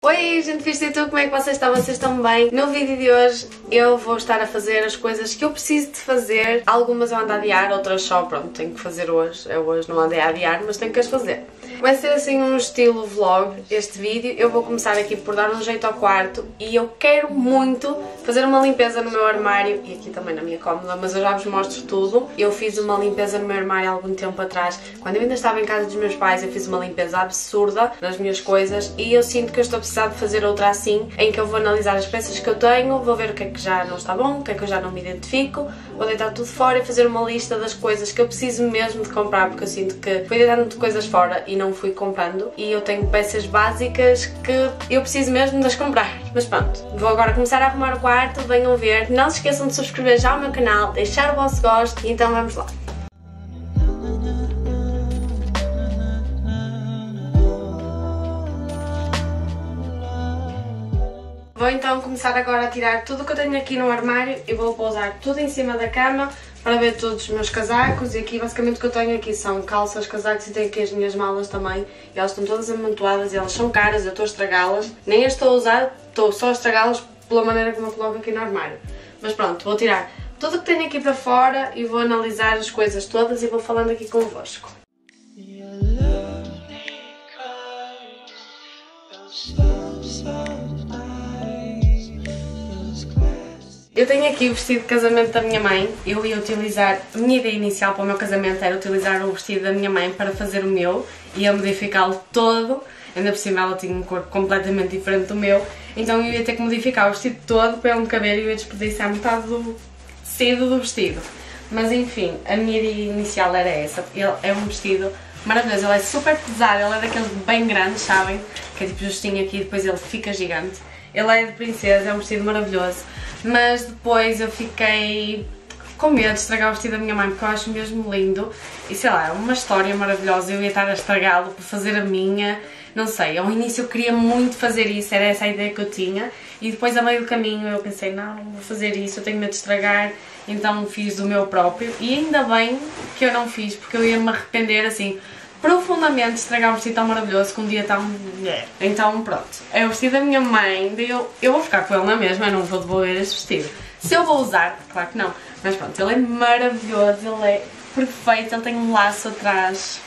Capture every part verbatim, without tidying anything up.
Oi gente, fiz e tu, como é que vocês estão? Vocês estão bem? No vídeo de hoje eu vou estar a fazer as coisas que eu preciso de fazer. Algumas eu ando a adiar, outras só, pronto, tenho que fazer hoje. Eu hoje não andei a adiar, mas tenho que as fazer. Vai ser assim um estilo vlog este vídeo. Eu vou começar aqui por dar um jeito ao quarto e eu quero muito fazer uma limpeza no meu armário e aqui também na minha cómoda, mas eu já vos mostro tudo. Eu fiz uma limpeza no meu armário há algum tempo atrás. Quando eu ainda estava em casa dos meus pais, eu fiz uma limpeza absurda nas minhas coisas e eu sinto que eu estou a precisar de fazer outra assim, em que eu vou analisar as peças que eu tenho, vou ver o que é que já não está bom, o que é que eu já não me identifico, vou deitar tudo fora e fazer uma lista das coisas que eu preciso mesmo de comprar, porque eu sinto que fui deitando de coisas fora e não fui comprando e eu tenho peças básicas que eu preciso mesmo de as comprar. Mas pronto, vou agora começar a arrumar o quarto, venham ver. Não se esqueçam de subscrever já o meu canal, deixar o vosso gosto e então vamos lá. Vou então começar agora a tirar tudo o que eu tenho aqui no armário e vou pousar tudo em cima da cama para ver todos os meus casacos. E aqui basicamente o que eu tenho aqui são calças, casacos e tenho aqui as minhas malas também. E elas estão todas amontoadas e elas são caras, eu estou a estragá-las. Nem as estou a usar, estou só a estragá-las pela maneira como eu coloco aqui no armário. Mas pronto, vou tirar tudo o que tenho aqui para fora e vou analisar as coisas todas e vou falando aqui convosco. Eu tenho aqui o vestido de casamento da minha mãe. Eu ia utilizar, a minha ideia inicial para o meu casamento era utilizar o vestido da minha mãe para fazer o meu. Ia modificá-lo todo, ainda por cima ela tinha um corpo completamente diferente do meu. Então eu ia ter que modificar o vestido todo para ele me caber e eu ia desperdiçar metade do tecido do vestido. Mas enfim, a minha ideia inicial era essa. Ele é um vestido maravilhoso, ele é super pesado, ele é daqueles bem grandes, sabem? Que é tipo justinho aqui e depois ele fica gigante. Ele é de princesa, é um vestido maravilhoso. Mas depois eu fiquei com medo de estragar o vestido da minha mãe porque eu acho mesmo lindo e sei lá, é uma história maravilhosa, eu ia estar a estragá-lo para fazer a minha, não sei, ao início eu queria muito fazer isso, era essa a ideia que eu tinha e depois a meio do caminho eu pensei, não, não vou fazer isso, eu tenho medo de estragar, então fiz do meu próprio e ainda bem que eu não fiz porque eu ia me arrepender assim profundamente de estragar um vestido tão maravilhoso que um dia tão... Então pronto, é o vestido da minha mãe, eu, eu vou ficar com ele na mesma, eu não vou devolver esse vestido. Se eu vou usar, claro que não, mas pronto, ele é maravilhoso, ele é perfeito, ele tem um laço atrás.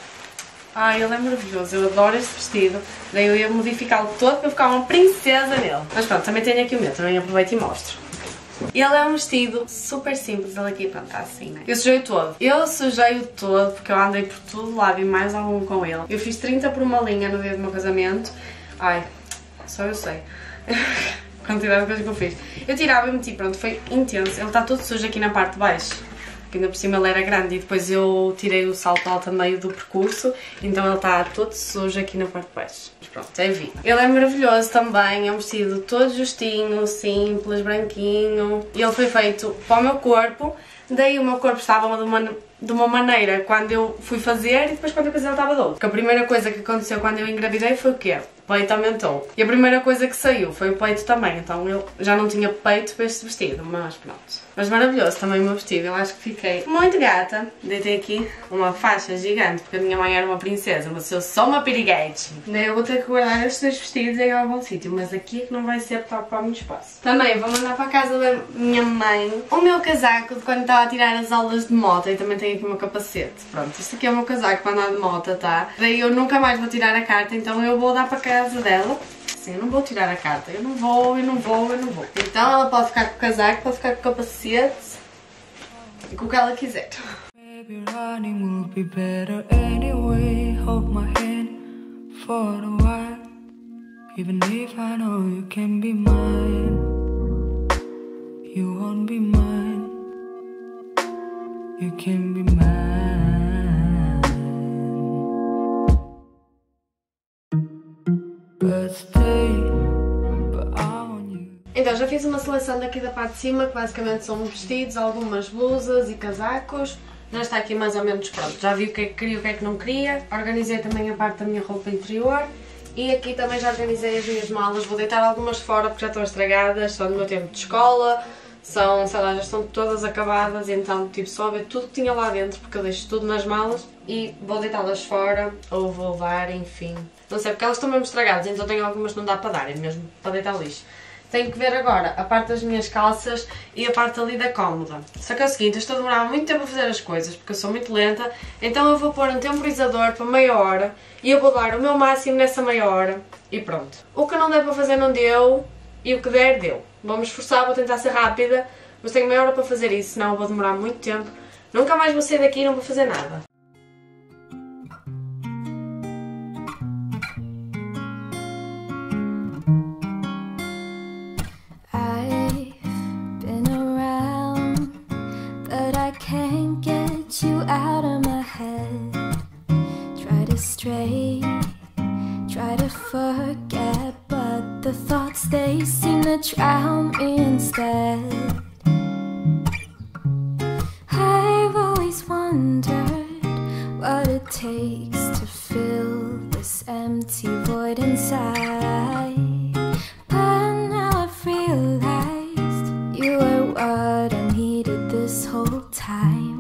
Ai, ele é maravilhoso, eu adoro este vestido, daí eu ia modificá-lo todo para ficar uma princesa nele. Mas pronto, também tenho aqui o meu, também aproveito e mostro. Ele é um vestido super simples, ele aqui pronto, está assim, né? Eu sujei-o todo. Eu sujei-o todo porque eu andei por todo lado e mais algum com ele. Eu fiz trinta por uma linha no dia do meu casamento. Ai, só eu sei. Quantidade de coisas que eu fiz. Eu tirava e meti, pronto, foi intenso. Ele está todo sujo aqui na parte de baixo. Porque ainda por cima ele era grande e depois eu tirei o salto alto a meio do percurso. Então ele está todo sujo aqui na parte de baixo. Mas pronto, é vi. Ele é maravilhoso também, é um vestido todo justinho, simples, branquinho. E ele foi feito para o meu corpo. Daí o meu corpo estava de uma, de uma maneira quando eu fui fazer e depois quando eu casei ele estava de outra. Porque a primeira coisa que aconteceu quando eu engravidei foi o quê? O peito aumentou. E a primeira coisa que saiu foi o peito também. Então eu já não tinha peito para este vestido, mas pronto. Mas maravilhoso também o meu vestido, eu acho que fiquei muito gata. Deitei aqui uma faixa gigante, porque a minha mãe era uma princesa, mas eu sou uma piriguete. Daí eu vou ter que guardar estes dois vestidos em algum sítio, mas aqui é que não vai ser para ocupar muito espaço. Também vou mandar para a casa da minha mãe o meu casaco de quando estava a tirar as aulas de moto e também tenho aqui o meu capacete. Pronto, isto aqui é o meu casaco para andar de moto, tá? Daí eu nunca mais vou tirar a carta, então eu vou dar para a casa dela. Sim, eu não vou tirar a carta, eu não vou, eu não vou, eu não vou. Então ela pode ficar com o casaco, pode ficar com o capacete e com o que ela quiser. Baby, running will be better anyway. Hold my hand for a while. Even if I know you can be mine, you won't be mine. You can be mine. But stay, but I want you. Então já fiz uma seleção daqui da parte de cima, que basicamente são vestidos, algumas blusas e casacos. Já está aqui mais ou menos pronto, já vi o que é que queria e o que é que não queria. Organizei também a parte da minha roupa interior. E aqui também já organizei as minhas malas, vou deitar algumas fora porque já estão estragadas, são do meu tempo de escola. são, sei lá, já estão todas acabadas, então tipo só ver tudo que tinha lá dentro, porque eu deixo tudo nas malas e vou deitá-las fora ou vou levar, enfim. Não sei, porque elas estão mesmo estragadas, então tenho algumas que não dá para dar, é mesmo para deitar lixo. Tenho que ver agora a parte das minhas calças e a parte ali da cómoda. Só que é o seguinte, eu estou a demorar muito tempo a fazer as coisas, porque eu sou muito lenta, então eu vou pôr um temporizador para meia hora e eu vou dar o meu máximo nessa meia hora e pronto. O que não der para fazer não deu e o que der, deu. Vou-me esforçar, vou tentar ser rápida, mas tenho meia hora para fazer isso, senão eu vou demorar muito tempo. Nunca mais vou sair daqui e não vou fazer nada. Out of my head, try to stray, try to forget, but the thoughts they seem to drown me instead. I've always wondered what it takes to fill this empty void inside, but now I've realized you were what I needed this whole time.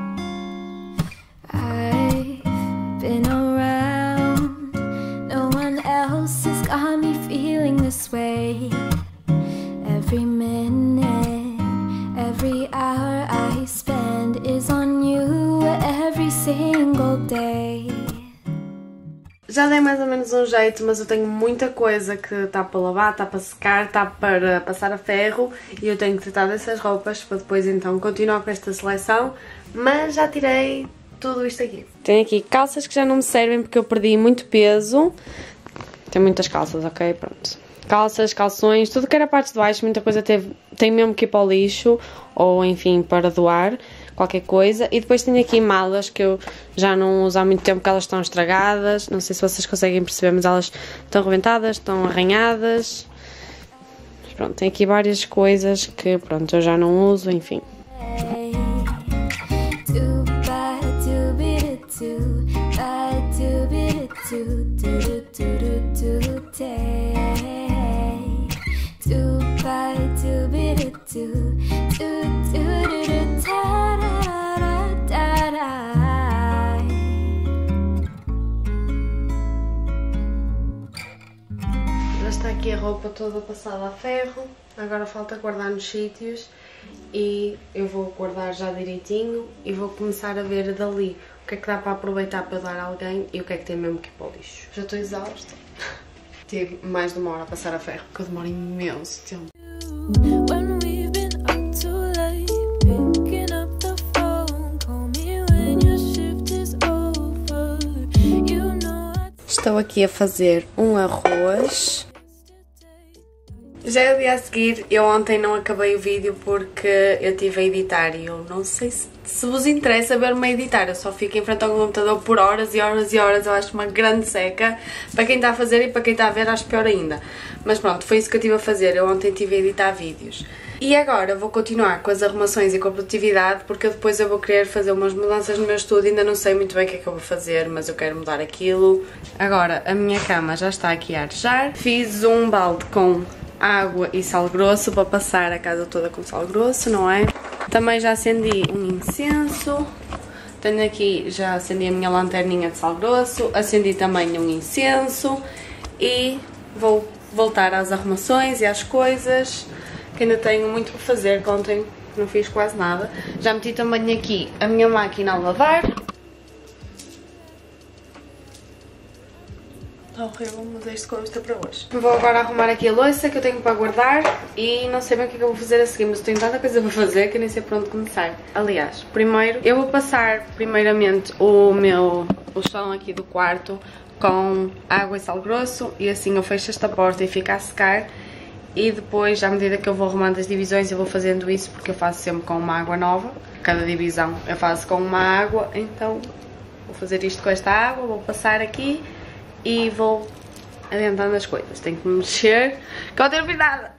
Been around, no one else has got me feeling this way. Every minute, every hour I spend is on you every single day. Já dei mais ou menos um jeito, mas eu tenho muita coisa que está para lavar, está para secar, está para passar a ferro e eu tenho que tratar dessas roupas para depois então continuar com esta seleção, mas já tirei tudo isto aqui. Tenho aqui calças que já não me servem porque eu perdi muito peso. Tenho muitas calças, ok? Pronto. Calças, calções, tudo que era parte de baixo, muita coisa teve, tem mesmo que ir para o lixo ou enfim para doar, qualquer coisa. E depois tenho aqui malas que eu já não uso há muito tempo, que elas estão estragadas. Não sei se vocês conseguem perceber, mas elas estão rebentadas, estão arranhadas. Mas pronto, tem aqui várias coisas que pronto, eu já não uso, enfim. Já está aqui a roupa toda passada a ferro, agora falta guardar nos sítios e eu vou guardar já direitinho e vou começar a ver dali o que é que dá para aproveitar para dar a alguém e o que é que tem mesmo que ir para o lixo. Já estou exausta. Tive mais de uma hora a passar a ferro, porque eu demoro imenso tempo. Estou aqui a fazer um arroz. Já é o dia a seguir, eu ontem não acabei o vídeo porque eu estive a editar e eu não sei se, se vos interessa ver-me a editar, eu só fico em frente ao computador por horas e horas e horas, eu acho uma grande seca, para quem está a fazer e para quem está a ver acho pior ainda. Mas pronto, foi isso que eu estive a fazer, eu ontem estive a editar vídeos. E agora vou continuar com as arrumações e com a produtividade porque depois eu vou querer fazer umas mudanças no meu estúdio, ainda não sei muito bem o que é que eu vou fazer, mas eu quero mudar aquilo. Agora a minha cama já está aqui a arejar, fiz um balde com água e sal grosso para passar a casa toda com sal grosso, não é? Também já acendi um incenso, tenho aqui, já acendi a minha lanterninha de sal grosso, acendi também um incenso e vou voltar às arrumações e às coisas, que ainda tenho muito para fazer, que ontem não fiz quase nada. Já meti também aqui a minha máquina a lavar. Está horrível, mas é isto que eu vou ter para hoje. Vou agora arrumar aqui a louça que eu tenho para guardar e não sei bem o que é que eu vou fazer a seguir, mas tenho tanta coisa para fazer que eu nem sei por onde começar. Aliás, primeiro eu vou passar primeiramente o meu o chão aqui do quarto com água e sal grosso e assim eu fecho esta porta e fica a secar. E depois, à medida que eu vou arrumando as divisões, eu vou fazendo isso porque eu faço sempre com uma água nova. Cada divisão eu faço com uma água, então vou fazer isto com esta água, vou passar aqui e vou adiantando as coisas. Tenho que me mexer, que eu não tenho nada.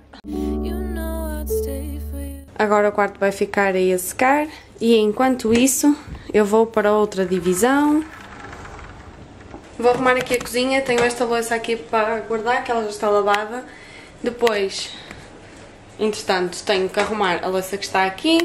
Agora o quarto vai ficar aí a secar e enquanto isso eu vou para outra divisão. Vou arrumar aqui a cozinha, tenho esta louça aqui para guardar, que ela já está lavada. Depois, Entretanto, tenho que arrumar a louça que está aqui.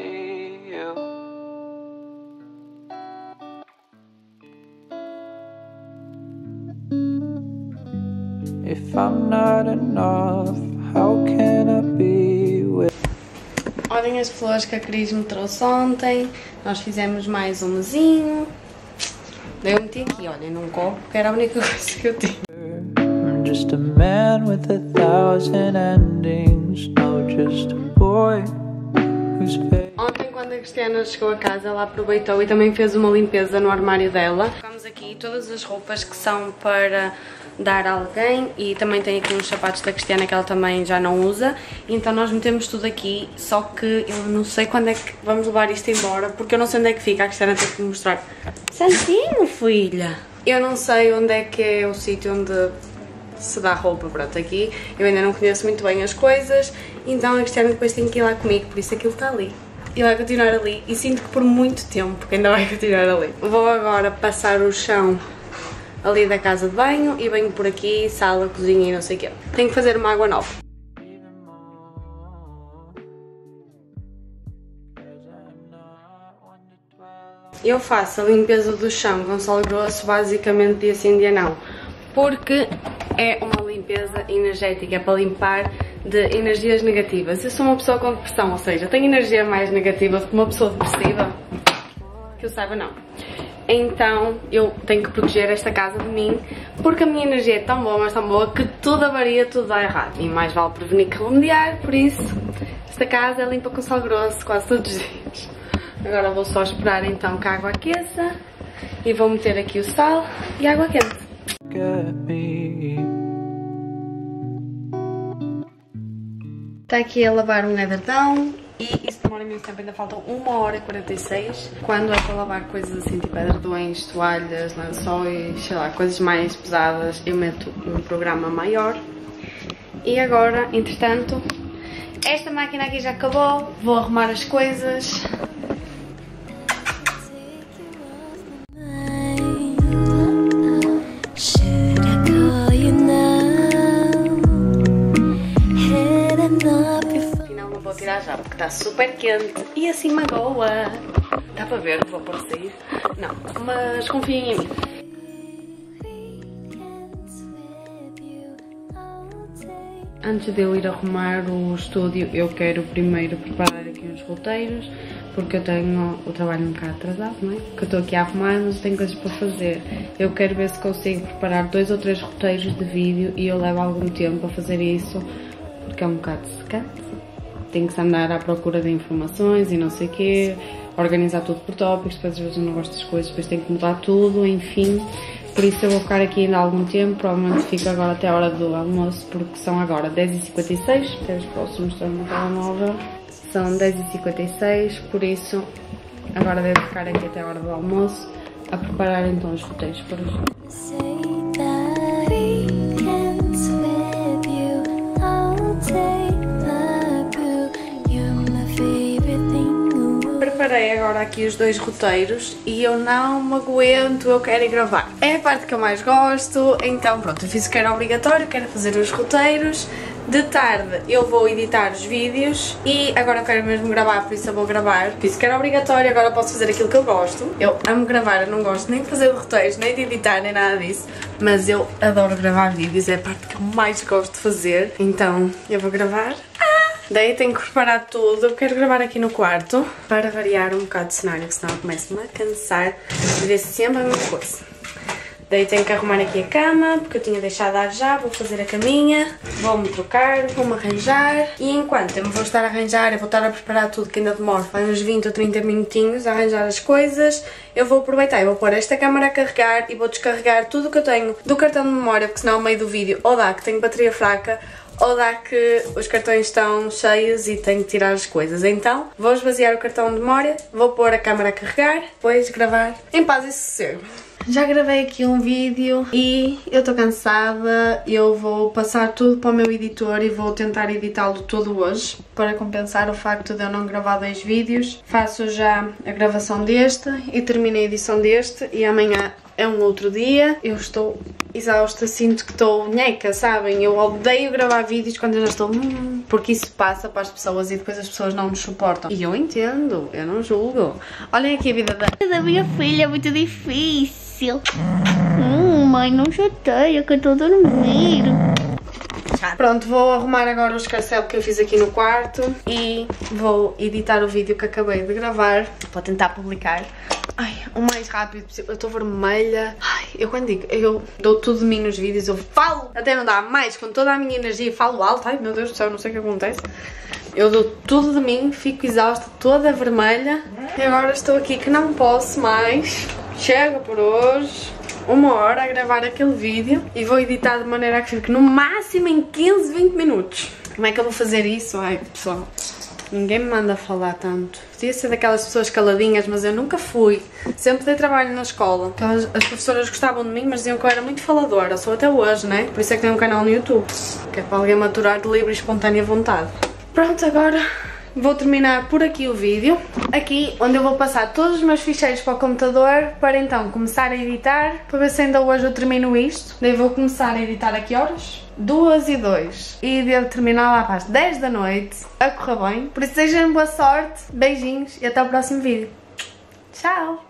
If I'm not enough, how can I be with... Olhem as flores que a Cris me trouxe ontem. Nós fizemos mais um mesinho. Daí eu meti aqui, olhem, num copo, que era a única coisa que eu tinha. I'm just a man with a thousand endings, not just a boy who's paid. Ontem, quando a Cristiana chegou a casa, ela aproveitou e também fez uma limpeza no armário dela. Ficamos aqui todas as roupas que são para dar a alguém e também tem aqui uns sapatos da Cristiana que ela também já não usa. Então nós metemos tudo aqui, só que eu não sei quando é que vamos levar isto embora, porque eu não sei onde é que fica. A Cristiana tem que me mostrar. Santinho, filha! Eu não sei onde é que é o sítio onde se dá roupa, pronto, aqui. Eu ainda não conheço muito bem as coisas, então a Cristiana depois tem que ir lá comigo, por isso aquilo está ali. E vai continuar ali, e sinto que por muito tempo que ainda vai continuar ali. Vou agora passar o chão ali da casa de banho e venho por aqui, sala, cozinha e não sei o quê. Tenho que fazer uma água nova. Eu faço a limpeza do chão com sal grosso basicamente dia sim dia não, porque é uma limpeza energética, é para limpar de energias negativas. Eu sou uma pessoa com depressão, ou seja, tenho energia mais negativa do que uma pessoa depressiva, que eu saiba não. Então eu tenho que proteger esta casa de mim, porque a minha energia é tão boa, mas tão boa, que tudo avaria, tudo dá errado. E mais vale prevenir que remediar, por isso esta casa é limpa com sal grosso quase todos os dias. Agora vou só esperar então que a água aqueça e vou meter aqui o sal e a água quente. Está aqui a lavar um edredão. E isso demora muito tempo, ainda faltam uma hora e quarenta e seis. Quando é para lavar coisas assim, tipo edredões, toalhas, lençóis, sei lá, coisas mais pesadas, eu meto um programa maior. E agora, entretanto, esta máquina aqui já acabou, vou arrumar as coisas. Vou tirar já porque está super quente e assim magoa. Dá para ver, vou pôr sair. Não, mas confiem em mim. Antes de eu ir arrumar o estúdio, eu quero primeiro preparar aqui uns roteiros, porque eu tenho o trabalho um bocado atrasado, não é? Porque eu estou aqui a arrumar, mas tenho coisas para fazer. Eu quero ver se consigo preparar dois ou três roteiros de vídeo e eu levo algum tempo a fazer isso, porque é um bocado secante. Tenho que andar à procura de informações e não sei o quê, organizar tudo por tópicos, depois às vezes eu não gosto das coisas, depois tenho que mudar tudo, enfim. Por isso eu vou ficar aqui ainda há algum tempo, provavelmente fico agora até a hora do almoço, porque são agora dez e cinquenta e seis, até posso mostrar no telemóvel. São dez e cinquenta e seis, por isso agora devo ficar aqui até a hora do almoço a preparar então os roteiros para hoje. Preparei agora aqui os dois roteiros e eu não me aguento, eu quero ir gravar. É a parte que eu mais gosto, então pronto, eu fiz o que era obrigatório, quero fazer os roteiros. De tarde eu vou editar os vídeos e agora eu quero mesmo gravar, por isso eu vou gravar. Fiz o que era obrigatório, agora posso fazer aquilo que eu gosto. Eu amo gravar, eu não gosto nem de fazer roteiros, nem de editar, nem nada disso. Mas eu adoro gravar vídeos, é a parte que eu mais gosto de fazer. Então eu vou gravar. Daí tenho que preparar tudo, eu quero gravar aqui no quarto para variar um bocado de cenário, que senão eu começo-me a cansar de ver sempre a mesma coisa. Daí tenho que arrumar aqui a cama, porque eu tinha deixado a já, vou fazer a caminha, vou-me trocar, vou-me arranjar. E enquanto eu me vou estar a arranjar, eu vou estar a preparar tudo, que ainda demora, vai uns vinte ou trinta minutinhos a arranjar as coisas. Eu vou aproveitar e vou pôr esta câmera a carregar e vou descarregar tudo o que eu tenho do cartão de memória, porque senão ao meio do vídeo ou dá que tenho bateria fraca, ou dá que os cartões estão cheios e tenho que tirar as coisas. Então vou esvaziar o cartão de memória, vou pôr a câmera a carregar, depois gravar em paz e sossego. Já gravei aqui um vídeo e eu estou cansada, eu vou passar tudo para o meu editor e vou tentar editá-lo todo hoje para compensar o facto de eu não gravar dois vídeos. Faço já a gravação deste e termino a edição deste e amanhã é um outro dia. Eu estou exausta, sinto que estou nheca, sabem? Eu odeio gravar vídeos quando eu já estou... Hum, porque isso passa para as pessoas e depois as pessoas não nos suportam. E eu entendo, eu não julgo. Olhem aqui a vida da... da minha filha é muito difícil. Hum, mãe, não chateia que eu estou a dormir. Pronto, vou arrumar agora o escarcelo que eu fiz aqui no quarto e vou editar o vídeo que acabei de gravar. Vou tentar publicar. Ai, o mais rápido possível. Eu estou vermelha. Ai, eu quando digo, eu dou tudo de mim nos vídeos, eu falo até não dá mais, com toda a minha energia, falo alto. Ai, meu Deus do céu, não sei o que acontece. Eu dou tudo de mim, fico exausta, toda vermelha. E agora estou aqui que não posso mais. Chega por hoje. Uma hora a gravar aquele vídeo e vou editar de maneira a que fique no máximo em quinze, vinte minutos. Como é que eu vou fazer isso? Ai, pessoal, ninguém me manda falar tanto. Podia ser daquelas pessoas caladinhas, mas eu nunca fui. Sempre dei trabalho na escola. As, as professoras gostavam de mim, mas diziam que eu era muito faladora. Sou até hoje, né? Por isso é que tenho um canal no YouTube. Que é para alguém maturar de livre e espontânea vontade. Pronto, agora... vou terminar por aqui o vídeo, aqui onde eu vou passar todos os meus ficheiros para o computador para então começar a editar, para ver se ainda hoje eu termino isto. Daí vou começar a editar a que horas? duas e dois. E devo terminar lá para as dez da noite, a correr bem. Por isso, sejam boa sorte, beijinhos e até o próximo vídeo. Tchau!